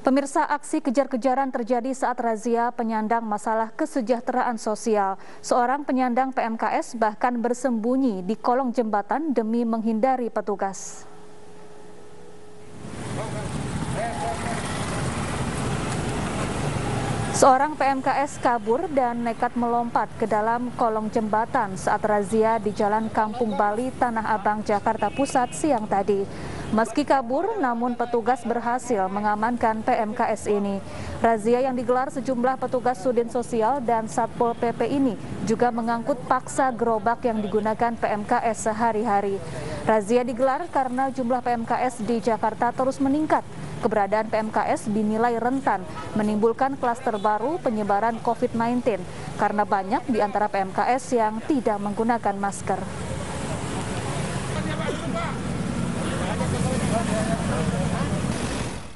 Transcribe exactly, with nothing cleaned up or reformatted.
Pemirsa, aksi kejar-kejaran terjadi saat razia penyandang masalah kesejahteraan sosial. Seorang penyandang P M K S bahkan bersembunyi di kolong jembatan demi menghindari petugas. Seorang P M K S kabur dan nekat melompat ke dalam kolong jembatan saat razia di Jalan Kampung Bali, Tanah Abang, Jakarta Pusat siang tadi. Meski kabur, namun petugas berhasil mengamankan P M K S ini. Razia yang digelar sejumlah petugas Sudin Sosial dan Satpol P P ini juga mengangkut paksa gerobak yang digunakan P M K S sehari-hari. Razia digelar karena jumlah P M K S di Jakarta terus meningkat. Keberadaan P M K S dinilai rentan menimbulkan klaster baru penyebaran COVID sembilan belas karena banyak di antara P M K S yang tidak menggunakan masker.